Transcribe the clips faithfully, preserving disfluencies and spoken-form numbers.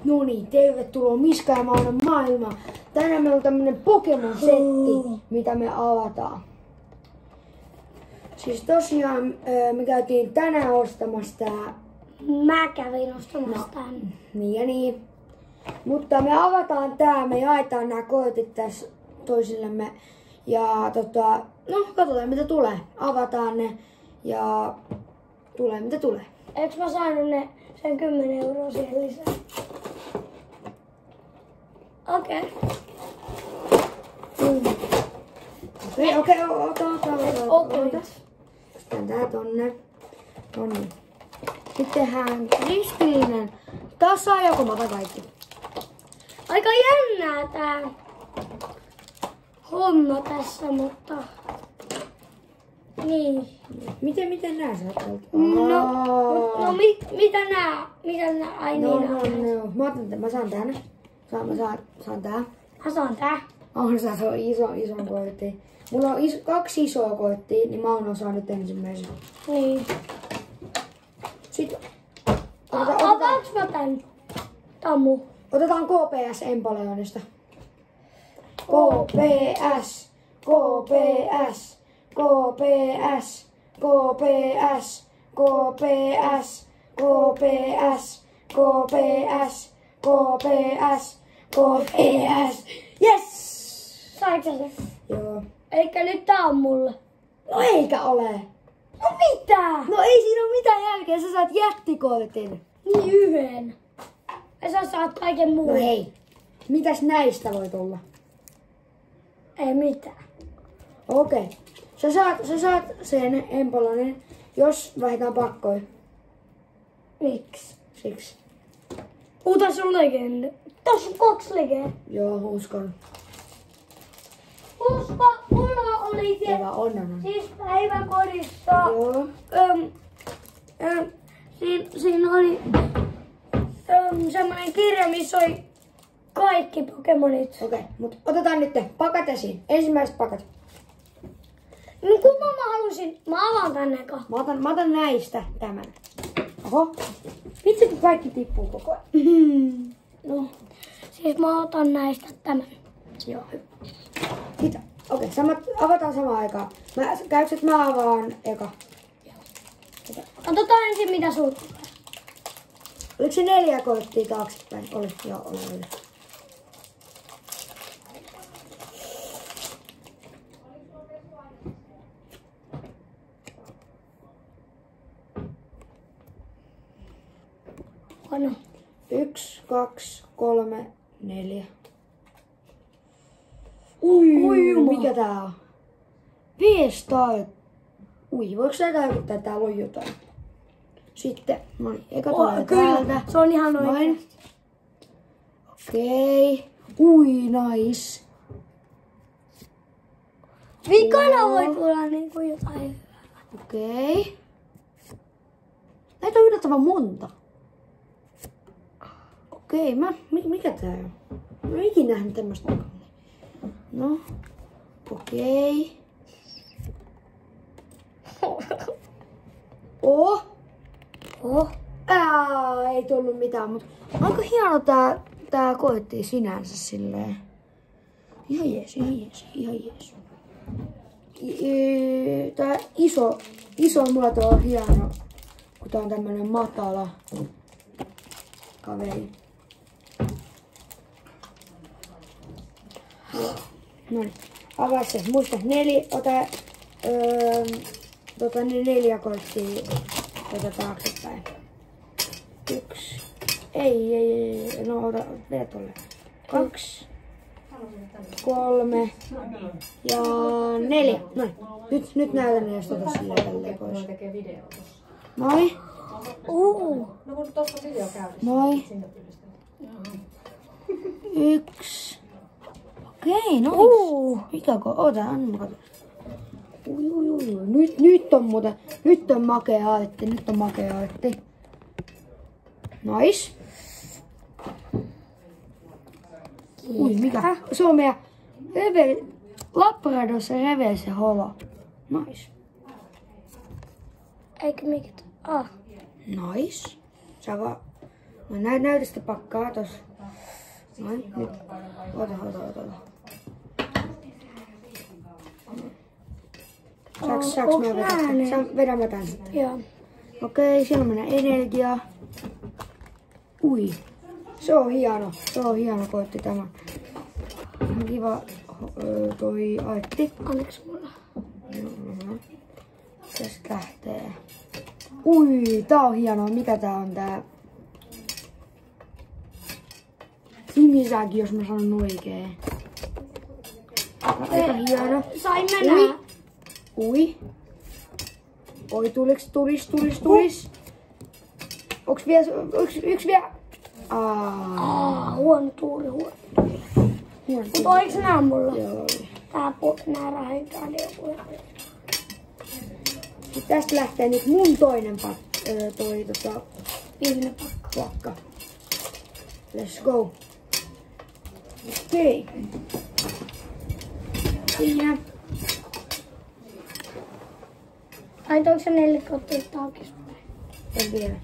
No niin, tervetuloa Miska ja Maunon maailmaan. Tänään meillä on tämmönen Pokemon-setti, mitä me avataan. Siis tosiaan me käytiin tänään ostamassa tää. Mä kävin ostamassa no, tän. Niin ja niin. Mutta me avataan tää, me jaetaan nämä kortit tässä toisillemme. Ja tota, no katsotaan mitä tulee. Avataan ne ja tulee mitä tulee. Eikö mä saanut ne sen kymmenen euroa siihen lisää? Okei. Okei, okei, ota, ota, ota, Okei. Sitten tää tonne. Tonne. Sitten tehdään kristillinen tasajako, mä otan kaikki. Aika jännää tää homma tässä, mutta niin. Miten, miten nää sä oot? No, no mi, mitä nää? Mitä nää? Ai No, niin. no, no. Mä, otan, mä saan tän. Saan, mä saan, saan tää. Mä saan tää. On se on iso, iso kortti. Mulla on iso, kaksi isoa korttia, niin mä oon saanut ensimmäisen. Niin. Sitten Otetaan, avaanko mä tän? Tamu. Otetaan K P S Empoleonista. K P S, K P S, K P S, K P S, K P S, K P S, K P S, K P S, K P S. Yes! Saiko sä sen? Joo. Eikä nyt tää on mulle. No eikä ole. No mitä? No ei siinä ole mitään järkeä, sä saat jättikortin. Niin yhden. Ja sä saat kaiken muun. No hei, mitäs näistä voi tulla? Ei mitään. Okei. Okay. Sä saat, sä saat sen Empolonen, jos vaihdetaan pakkoja. Miksi? Siksi. Uta sun legenda. Tässä on kaksi legendaa. Joo, uskon. Usko, mulla oli se, Hyvä, on, on. siis päiväkodissa. Joo. Öm, öm, siinä, siinä oli öm, semmoinen kirja, missä oli kaikki Pokemonit. Okei, okay. Mut otetaan nyt pakat esiin. Ensimmäiset pakat. No kumman mä halusin? Mä avaan tän eka. Mä otan, mä otan näistä tämän. Oho. Vitsi kun kaikki tippuu koko ajan. No, siis mä otan näistä tämän. Joo, hyvä. Mitä? Okei, okay, avataan samaan aikaan. Mä, käykö, että mä avaan eka? Otetaan ensin mitä sulta tulee. Oliko se neljä korttia taaksepäin? Oli, joo, oli, oli. Huono. Yksi, kaksi, kolme, neljä. Ui, Ui mikä tää on? V-Star. Ui, voiko tää tarkoittaa, että täällä on jotain? Sitten, no niin, eka Oh, tulee kyllä, täältä. se on ihan Noin. oikein. Okei. Ui, nice. Vikana voi tulla niinku jotain hyvää. Okei. Näitä on yllättävän monta. Okei, mä, mikä tää on? Mä en ikinä nähnyt tämmöstä. No, okei. Oh. Oh. Ää, ei tullut mitään, mutta aika hieno tää, tää kortti sinänsä silleen. Ihan jees, ihan jees, ihan jees. I- Tää iso, iso muoto on hieno, kun tää on tämmönen matala kaveri. No niin, avaa se. Muista, neli, ota öö, tota, ne neljä korttia tota taaksepäin. Yksi. Ei, ei, ei, no ota, vedä tolle. Kaksi. Kolme. Ja neljä. Noin. Nyt, nyt näytän ne, jos tota sillä tälleen pois. Noin tekee video tossa. Noin. Uh. No kun tossa on video käynnissä. Noin. Sinne pyydistää. Yksi. Okei, no. Uh. Mikä ko? Ota, anna mä katson. Ui, ui, ui. Nyt, nyt on muuten, nyt on makea artti, nyt on makea artti. Nice. Ui, mikä? Se on meidän Reve... Labradossa Reverse Holo. Nice. Eikö mikä? Ah. Nice. Sä vaan No nä näytä sitä pakkaa tossa. Noin, nyt. Ota, ota, ota, ota. Saaks, saaks mä vedä? Saan, vedän mä tän sitten. Joo. Okei, siellä menee energiaa. Ui. Se on hieno. Se on hieno koitti tämä. Ihan kiva toi aitti. Anteeksi mulla. Joo. Tästä lähtee. Ui, tää on hienoa. Mikä tää on tää? Simisäki, jos mä sanon oikein. Aika hieno. Sain mennä. Ui. Ui. Oi, tuliks, tulis, tulis, tulis. Onks vielä, yks, yks vielä? Aa. Aa, huono tuuli, huono. Huono. Mut oiks nää mulla? Joo. Tää po, nää rahoittaa joku. Nyt tästä lähtee nyt mun toinen pak, öö, toi tota, Viimeinen pakka. pakka. Let's go. Okei. Okay. Siinä. Laitoinko sä nelikkoottia taaksepäin? En vielä.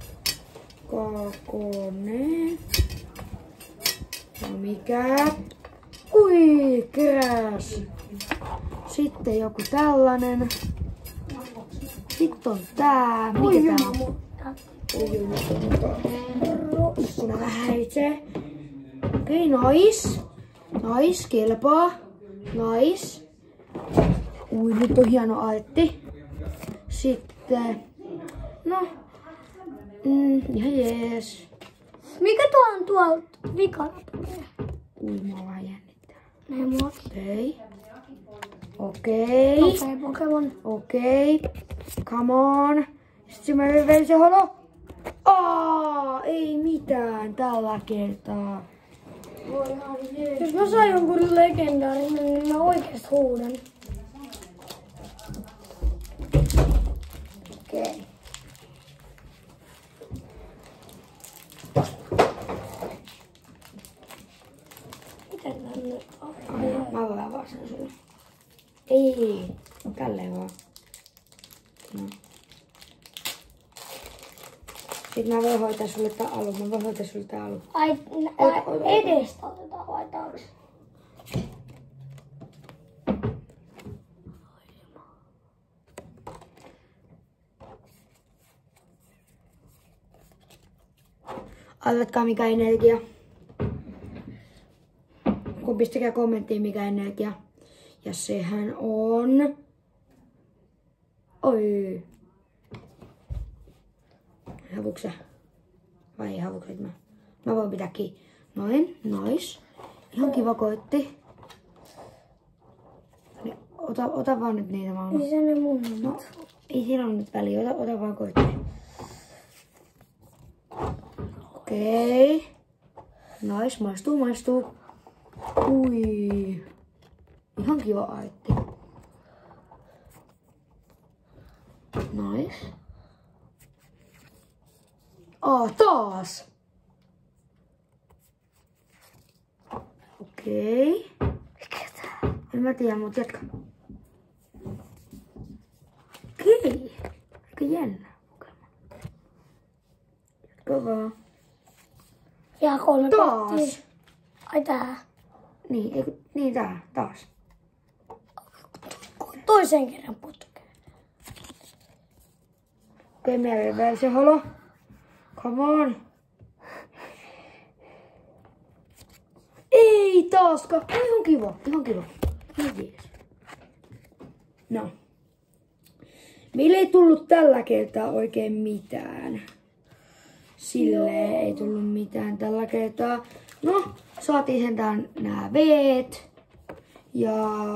Kakone. No mikä? Ui, keräs. Sitten joku tällainen. Sitten on tää. Mikä tää on? Ui, nyt on ikkuna vähän häiritsee. Okei, okay, nice. Nice, kelpaa. Nice. Ui, nyt on hieno aitti. Sitten, no, mm, ihan jees. Mikä tuo on tuolta vikana tulee? Ui, mua vähän jännittää. Näin mua. Okei. Okei. Okei, Pokemon. Okei. Come on. Sitten mä vielä se holo. Aa, ei mitään tällä kertaa. Voi ihan jees. Jos mä saan jonkun legendaarinen, niin mä oikeesti huudan. Okei. Miten tänne on? Mä voin avaa sen sulle. Ei, tälleen vaan. No. Sitten mä voin hoitaa sulle tää alun. Mä voin hoitaa sulle tää alun. Ai, ai edestä otetaan vai taakse? Arvatkaa mikä energia. Kun pistäkää kommenttiin mikä energia. Ja sehän on... Oi. Havuuks sä? Vai ei havuukset mä? Mä voin pitää kiinni. Noin, nice. Ihan kiva koitti. Niin, ota, ota vaan nyt niitä Mauna. Missä ne mun on? No, ei siinä ole nyt väliä. Ota, ota vaan koitti. Okei. Okay. Nice, maistuu, maistuu. Ui. Ihan kiva aitti. Nice. Ah, taas. Okei. Okay. En mä tiedä, mut jatka. Okei. Okay. Aika jännä. Jatka vaan. Ja kolme Taas. pakkia. Ai tää. Niin, eikö, niin tää, taas. Toisen kerran putkeen. Okei, okay, meillä vielä se holo. Come on. Ei taaskaan. Ihan kiva, ihan kiva. Ihan jees. No. Meillä ei tullut tällä kertaa oikein mitään. Silleen ei tullut mitään tällä kertaa. No, saatiin sentään nää veet. Ja...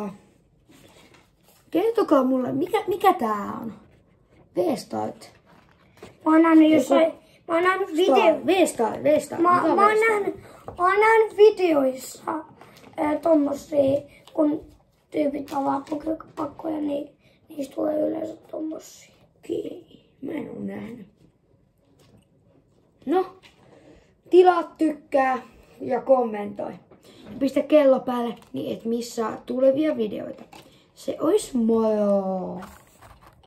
Kertokaa mulle, mikä, mikä tää on? V-Start. Mä oon nähnyt jossain... Mä oon nähnyt video... V-Start, V-Start. Mä, Mikä on mä, oon V-Start? nähnyt, mä oon nähnyt videoissa ää, tommosia, kun tyypit avaa pakkoja, niin niistä tulee yleensä tommosia. Okei, mä en oo nähnyt. No, tilaa, tykkää ja kommentoi. Ja pistä kello päälle, niin et missaa tulevia videoita. Se ois moro!